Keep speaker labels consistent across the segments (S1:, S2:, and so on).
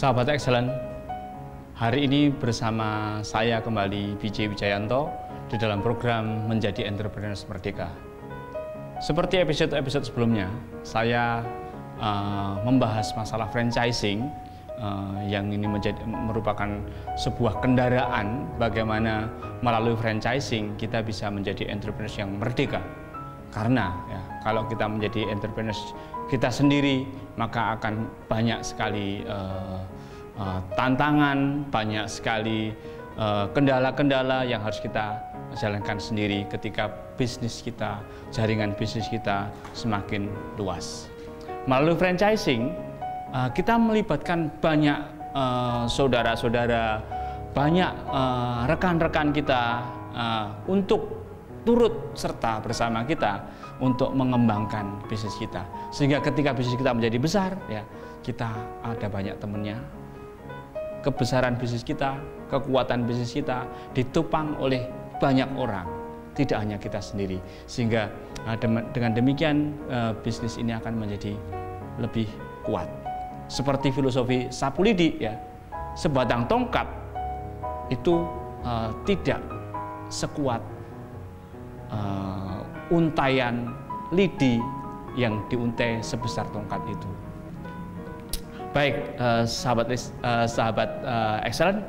S1: Sahabat Excellent, hari ini bersama saya kembali BJ Wijayanto di dalam program Menjadi Entrepreneurs Merdeka. Seperti episode-episode sebelumnya, saya membahas masalah franchising yang ini merupakan sebuah kendaraan bagaimana melalui franchising kita bisa menjadi entrepreneurs yang merdeka. Karena ya, kalau kita menjadi entrepreneurs kita sendiri, maka akan banyak sekali tantangan, banyak sekali kendala-kendala yang harus kita jalankan sendiri ketika bisnis kita, jaringan bisnis kita semakin luas. Melalui franchising, kita melibatkan banyak saudara-saudara, banyak rekan-rekan kita untuk turut serta bersama kita untuk mengembangkan bisnis kita, sehingga ketika bisnis kita menjadi besar, ya kita ada banyak temannya. Kebesaran bisnis kita, kekuatan bisnis kita ditopang oleh banyak orang, tidak hanya kita sendiri, sehingga dengan demikian bisnis ini akan menjadi lebih kuat. Seperti filosofi sapu lidi, ya, sebatang tongkat itu tidak sekuat untayan lidi yang diuntai sebesar tongkat itu. Baik, sahabat Excellent,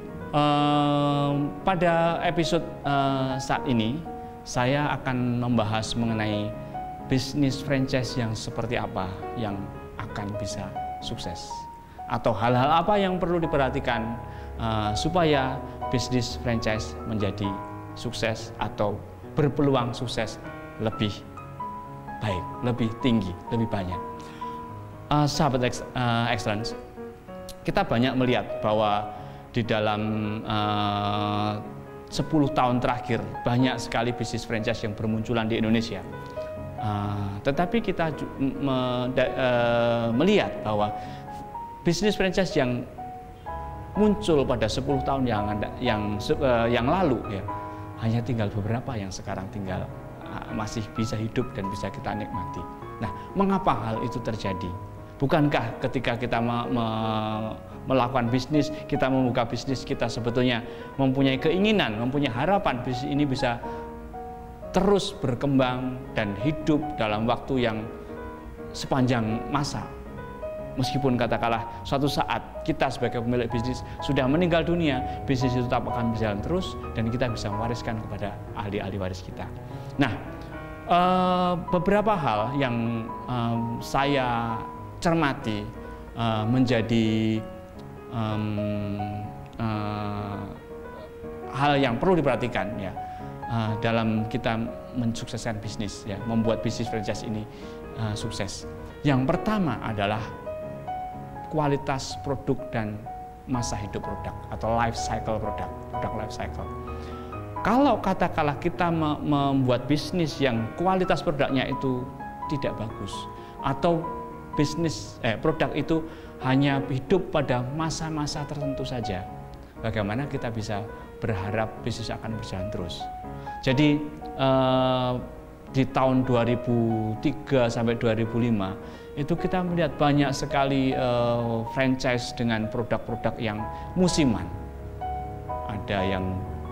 S1: pada episode saat ini saya akan membahas mengenai bisnis franchise yang seperti apa yang akan bisa sukses, atau hal-hal apa yang perlu diperhatikan supaya bisnis franchise menjadi sukses atau berpeluang sukses lebih baik, lebih tinggi, lebih banyak. Sahabat Excellence, kita banyak melihat bahwa di dalam 10 tahun terakhir banyak sekali bisnis franchise yang bermunculan di Indonesia. Tetapi kita melihat bahwa bisnis franchise yang muncul pada 10 tahun yang lalu, ya, hanya tinggal beberapa yang sekarang tinggal masih bisa hidup dan bisa kita nikmati. Nah, mengapa hal itu terjadi? Bukankah ketika kita melakukan bisnis, kita membuka bisnis, kita sebetulnya mempunyai keinginan, mempunyai harapan bisnis ini bisa terus berkembang dan hidup dalam waktu yang sepanjang masa. Meskipun katakanlah suatu saat kita sebagai pemilik bisnis sudah meninggal dunia, bisnis itu tetap akan berjalan terus dan kita bisa mewariskan kepada ahli-ahli waris kita. Nah, beberapa hal yang saya cermati menjadi hal yang perlu diperhatikan, ya, dalam kita mensukseskan bisnis, ya, membuat bisnis franchise ini sukses. Yang pertama adalah kualitas produk dan masa hidup produk atau life cycle produk life cycle. Kalau katakanlah kita membuat bisnis yang kualitas produknya itu tidak bagus, atau produk itu hanya hidup pada masa-masa tertentu saja, bagaimana kita bisa berharap bisnis akan berjalan terus? Jadi di tahun 2003 sampai 2005 itu kita melihat banyak sekali franchise dengan produk-produk yang musiman. Ada yang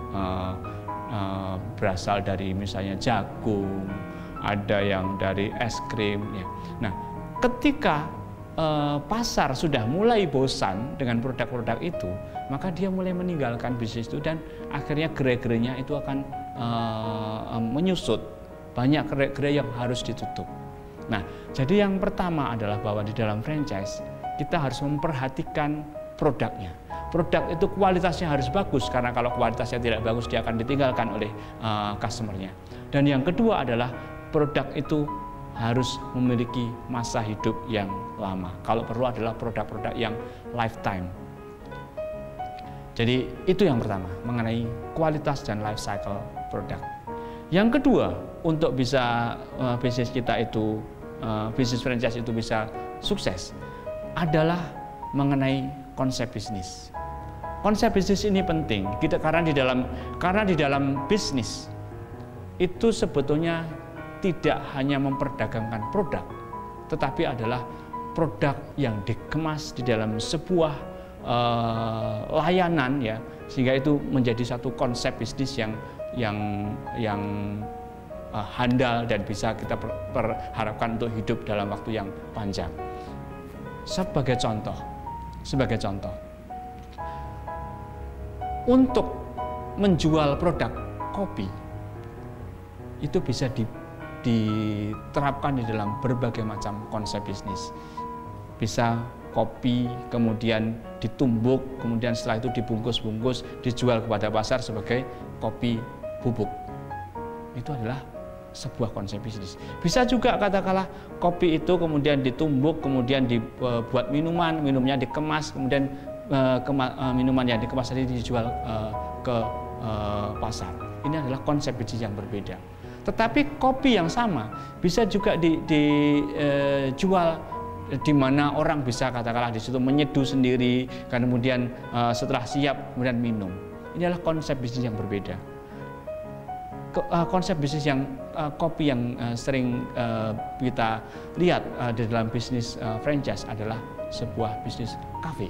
S1: berasal dari misalnya jagung, ada yang dari es krim, ya. Nah, ketika pasar sudah mulai bosan dengan produk-produk itu, maka dia mulai meninggalkan bisnis itu dan akhirnya gerai-gerainya itu akan menyusut. Banyak gerai-gerai yang harus ditutup. Nah, jadi yang pertama adalah bahwa di dalam franchise kita harus memperhatikan produknya. Produk itu kualitasnya harus bagus, karena kalau kualitasnya tidak bagus dia akan ditinggalkan oleh customer-nya. Dan yang kedua adalah produk itu harus memiliki masa hidup yang lama. Kalau perlu adalah produk-produk yang lifetime. Jadi itu yang pertama mengenai kualitas dan life cycle produk. Yang kedua, untuk bisa bisnis kita itu, bisnis franchise itu bisa sukses, adalah mengenai konsep bisnis. Konsep bisnis ini penting, karena di dalam bisnis itu sebetulnya tidak hanya memperdagangkan produk, tetapi adalah produk yang dikemas di dalam sebuah layanan ya, sehingga itu menjadi satu konsep bisnis yang handal dan bisa kita perharapkan untuk hidup dalam waktu yang panjang. Sebagai contoh, untuk menjual produk kopi itu bisa diterapkan di dalam berbagai macam konsep bisnis. Bisa kopi kemudian ditumbuk, kemudian setelah itu dibungkus-bungkus, dijual kepada pasar sebagai kopi bubuk. Itu adalah sebuah konsep bisnis. Bisa juga katakanlah kopi itu kemudian ditumbuk, kemudian dibuat minuman, minumnya dikemas, kemudian minuman yang dikemas tadi dijual ke pasar. Ini adalah konsep bisnis yang berbeda. Tetapi kopi yang sama bisa juga dijual di mana orang bisa katakanlah di situ menyeduh sendiri, kemudian setelah siap kemudian minum. Ini adalah konsep bisnis yang berbeda. Konsep bisnis yang kopi yang sering kita lihat di dalam bisnis franchise adalah sebuah bisnis kafe.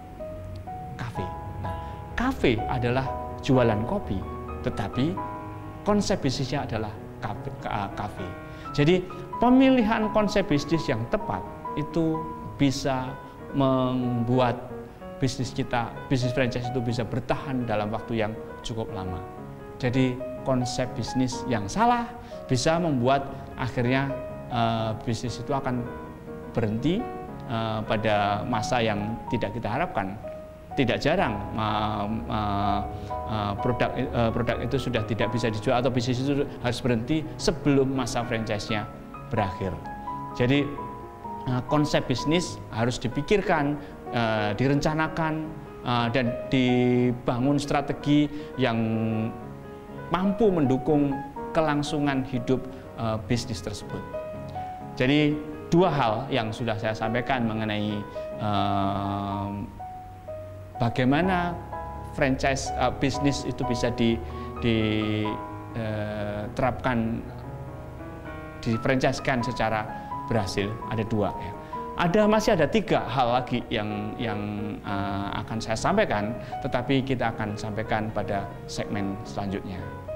S1: Nah, kafe adalah jualan kopi, tetapi konsep bisnisnya adalah kafe. Jadi pemilihan konsep bisnis yang tepat itu bisa membuat bisnis franchise itu bisa bertahan dalam waktu yang cukup lama. Jadi konsep bisnis yang salah bisa membuat akhirnya bisnis itu akan berhenti pada masa yang tidak kita harapkan. Tidak jarang produk itu sudah tidak bisa dijual atau bisnis itu harus berhenti sebelum masa franchise-nya berakhir. Jadi konsep bisnis harus dipikirkan, direncanakan, dan dibangun strategi yang mampu mendukung kelangsungan hidup bisnis tersebut. Jadi dua hal yang sudah saya sampaikan mengenai bagaimana franchise bisnis itu bisa diterapkan, difranchise-kan secara berhasil. Ada dua ya. Masih ada tiga hal lagi yang akan saya sampaikan, tetapi kita akan sampaikan pada segmen selanjutnya.